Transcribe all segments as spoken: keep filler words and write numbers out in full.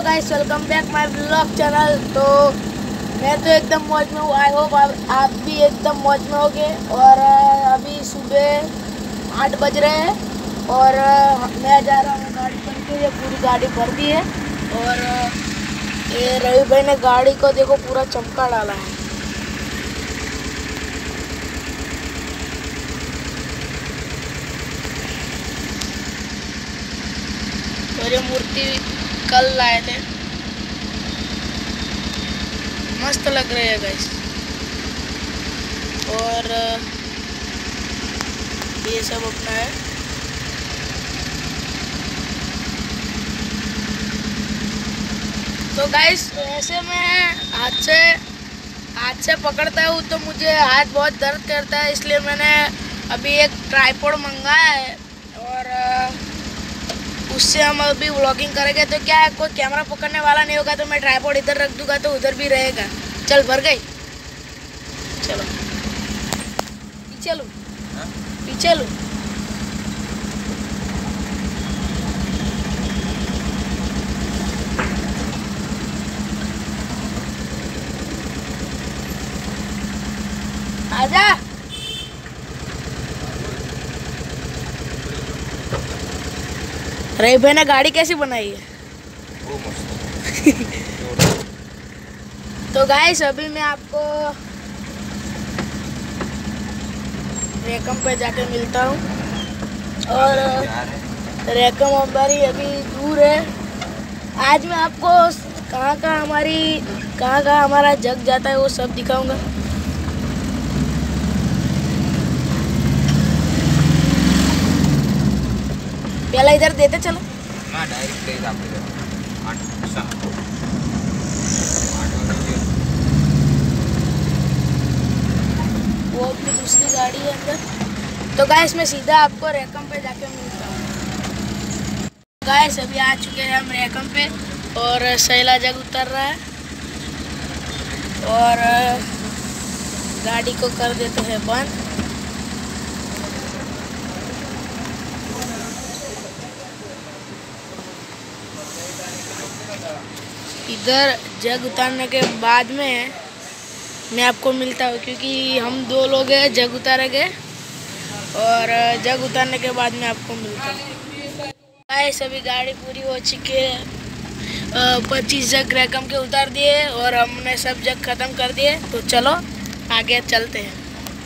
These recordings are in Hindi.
Guys, welcome back my blog channel. तो मैं तो एकदम मौज में हूँ। आई होप आप, आप भी एकदम मौज में होगे। और अभी सुबह आठ बज रहे हैं और मैं जा रहा हूँ गाड़ी भर के। ये पूरी गाड़ी भर दी है और ये रवि भाई ने गाड़ी को देखो पूरा चमका डाला है। और ये मूर्ति कल लाए थे, मस्त लग रहे हैं गाइस। और ये सब अपना है। तो गाइस ऐसे मैं हाथ से हाथ से पकड़ता हूँ तो मुझे हाथ बहुत दर्द करता है, इसलिए मैंने अभी एक ट्राइपॉड मंगाया है और उससे हम अभी व्लॉगिंग करेंगे। तो क्या है, कोई कैमरा पकड़ने वाला नहीं होगा तो मैं ट्राइपॉड इधर रख दूंगा तो उधर भी रहेगा। चल भर गई, चलो पीछे लो, पीछे लो। आजा। रवि भाई ने गाड़ी कैसी बनाई है? वो मस्त। तो गाइस अभी मैं आपको रेकम पे जाके मिलता हूँ। और रेकम हमारी अभी दूर है। आज मैं आपको कहाँ कहाँ हमारी कहाँ कहाँ हमारा जग जाता है वो सब दिखाऊंगा। पहला इधर देते चलो ना, डायरेक्ट वो अपनी दूसरी गाड़ी है अंदर। तो गाइस मैं सीधा आपको रेकम पे जाके मिलता हूँ। गाइस अभी आ चुके हैं हम रेकम पे और सैला जग उतर रहा है और गाड़ी को कर देते हैं बंद। इधर जग उतारने के बाद में मैं आपको मिलता हूँ, क्योंकि हम दो लोग हैं जग उतारेंगे और जग उतारने के बाद मैं आपको मिलता हूँ। गाइस अभी गाड़ी पूरी हो चुकी है। पच्चीस जग रेकम के उतार दिए और हमने सब जग खत्म कर दिए। तो चलो आगे चलते हैं।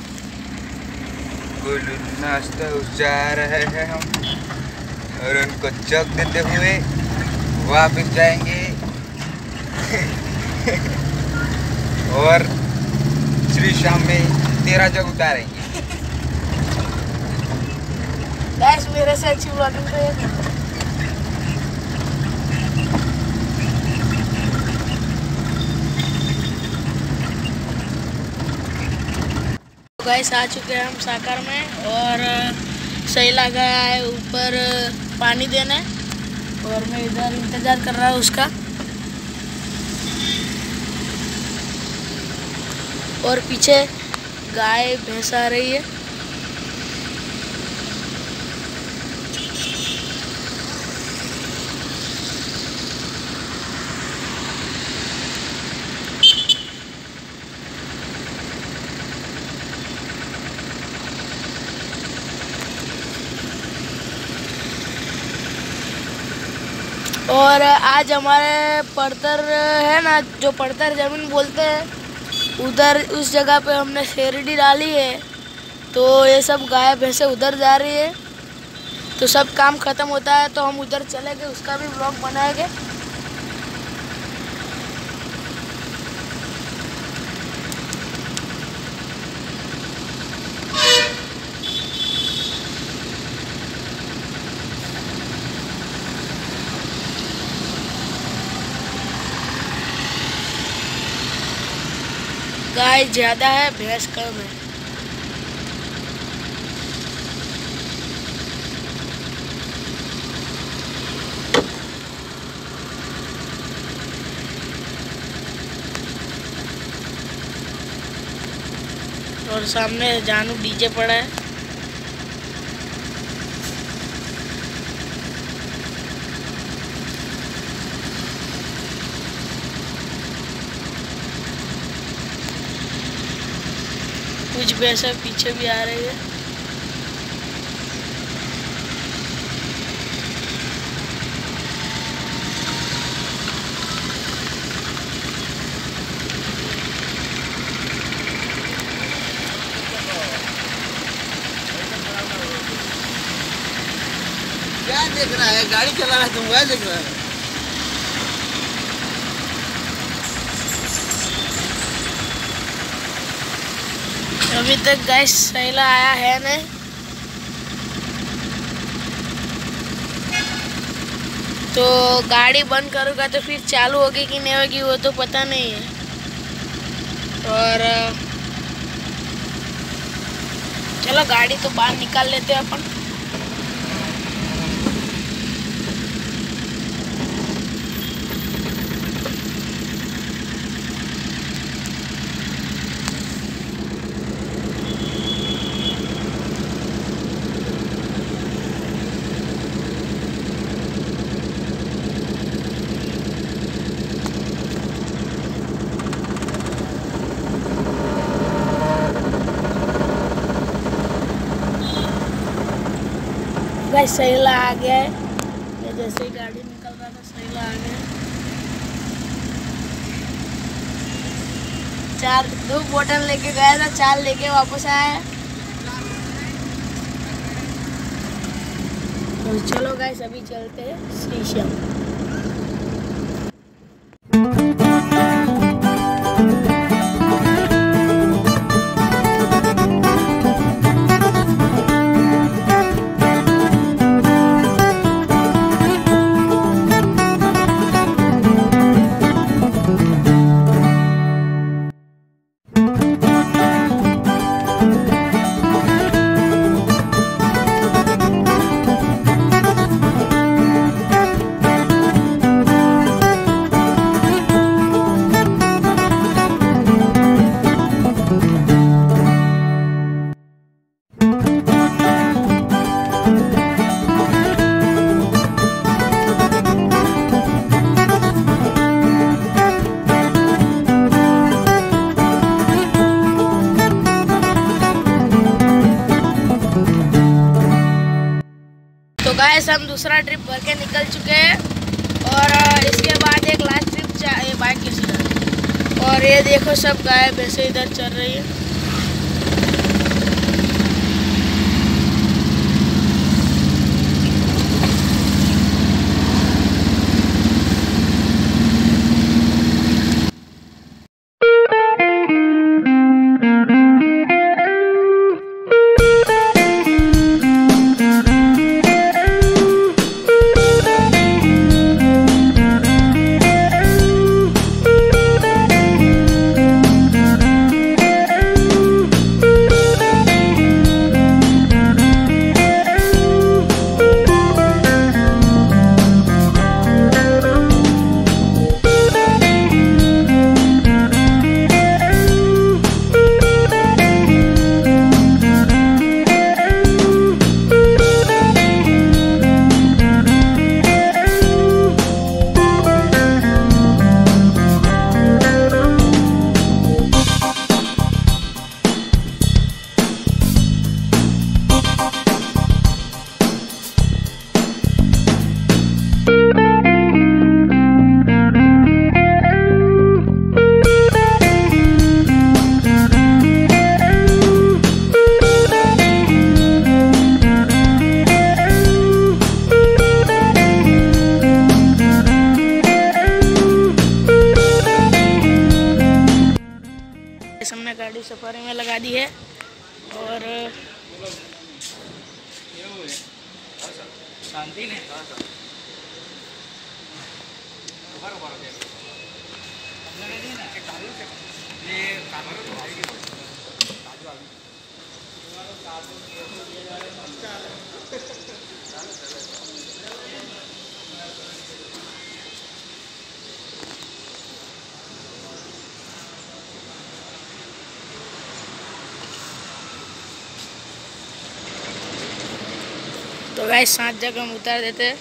नाश्ता जा रहे हैं हम और उनको जग देते हुए वापस जाएंगे और श्री शाम में तेरह जग उतारेंगे। गाइस मेरे से अच्छी व्लॉगिंग तो ये गाइस आ चुके हैं हम साकर में और सैला गया है ऊपर पानी देने और मैं इधर इंतजार कर रहा हूँ उसका। और पीछे गाय भैंस आ रही है। और आज हमारे पड़तर है ना, जो पड़तर जमीन बोलते हैं, उधर उस जगह पे हमने शेरडी डाली है। तो ये सब गाय भैंसे उधर जा रही है। तो सब काम खत्म होता है तो हम उधर चलेंगे, उसका भी व्लॉग बनाएंगे। गाय ज़्यादा है, भैंस कम है। और सामने जानू डीजे पड़ा है। कुछ भैंसे पीछे भी आ रही है। क्या देख रहा है? गाड़ी चला रहा है तो मोबाइल देख रहा है। अभी तक गैस सैला आया है नहीं, तो गाड़ी बंद करूँगा तो फिर चालू होगी कि नहीं होगी वो तो पता नहीं है। और चलो गाड़ी तो बाहर निकाल लेते हैं अपन। गाइस सैला आ गया है, ये जैसे ही गाड़ी निकल रहा था सैला आ गया। चार दो बोतल लेके गया था, चार लेके वापस आया। तो चलो गाइस अभी चलते हैं श्री श्याम। गाइस हम दूसरा ट्रिप भर के निकल चुके हैं और इसके बाद एक लास्ट ट्रिप बाइक के साथ। और ये देखो सब गाय वैसे इधर चल रही है। हमने गाड़ी सफारी में लगा दी है और शांति ने तो गाइस सात जगह हम उतार देते हैं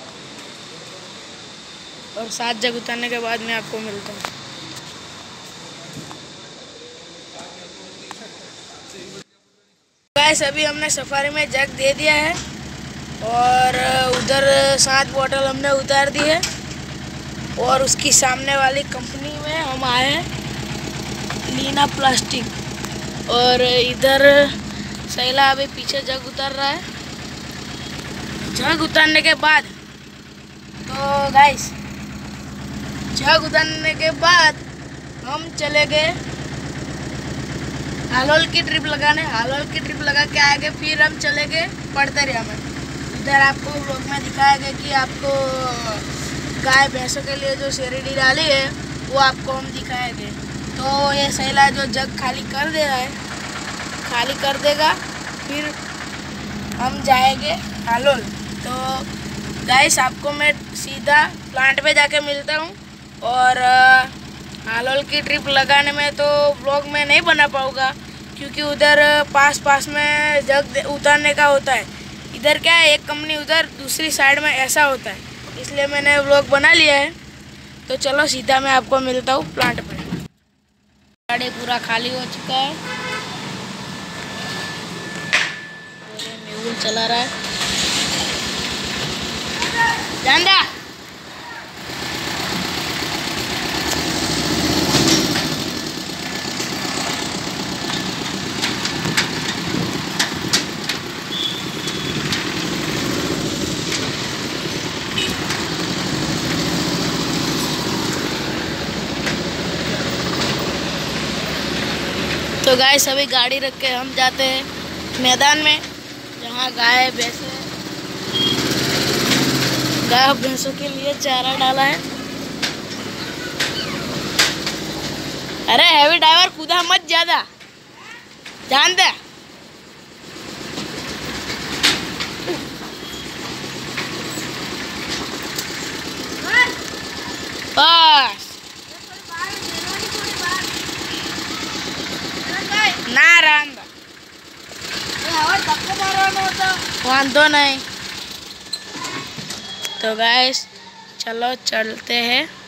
और सात जगह उतारने के बाद मैं आपको मिलता हूँ। गाइस अभी हमने सफारी में जग दे दिया है और उधर सात बोतल हमने उतार दी है और उसकी सामने वाली कंपनी में हम आए हैं लीना प्लास्टिक। और इधर सैला अभी पीछे जग उतार रहा है। जग उतारने के बाद तो गाइस जग उतारने के बाद हम चले गए हालोल की ट्रिप लगाने। हालोल की ट्रिप लगा के आएंगे, फिर हम चले गए पड़तरिया में। इधर आपको ब्लॉग में दिखाया गया कि आपको गाय भैंसों के लिए जो शेरडी डाली है वो आपको हम दिखाएंगे। तो ये सैला जो जग खाली कर दे रहा है, खाली कर देगा, फिर हम जाएंगे हालोल। तो गाइस आपको मैं सीधा प्लांट पे जाके मिलता हूँ। और हालोल की ट्रिप लगाने में तो व्लॉग में नहीं बना पाऊँगा क्योंकि उधर पास पास में जग उतारने का होता है। इधर क्या है, एक कंपनी उधर दूसरी साइड में ऐसा होता है, इसलिए मैंने व्लॉग बना लिया है। तो चलो सीधा मैं आपको मिलता हूँ प्लांट पे। गाड़ी पूरा खाली हो चुका है, मेहुल चला रहा है। जांदा तो गाय सभी गाड़ी रख के हम जाते हैं मैदान में जहाँ गाय भैंसे गाय भैंसों के लिए चारा डाला है। अरे हैवी ड्राइवर कूदा मत ज्यादा, जान दे। बस ना रांदा वांधो नहीं। तो गाइस चलो चलते हैं।